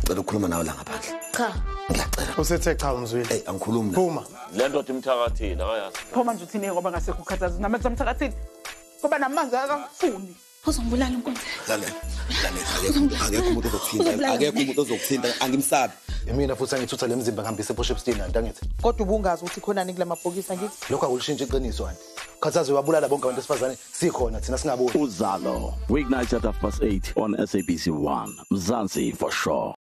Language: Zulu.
ngicela ukukhuluma nawe la ngaphandle. Cha. Ngiyacela. Usethe cha umzwile. Hey, angikhulumi la. Phuma. Le ndoda imthakathini ayazi. Phuma nje uthini ngoba ngasekho ukhathaza namanzi amthakathini. Kuba namanzi akafuni. Uzongibulala inkonzo. Lalela. Akekho umuntu ozokuthinta. Akekho umuntu ozokuthinta. Angimsabi. Mina futhi angithutha lemzimba ngihambise ePortshepstone anti angithi. Kodwa ubungazi ukuthi khonani kule mabhokisi angithi. Lokho akulishintsha iqiniso anti. Khathaze wabulala bonke abantu besifazane sikhona thina singaboni. Uzalo weeknights at 8:30 on SABC1 Mzansi for sure.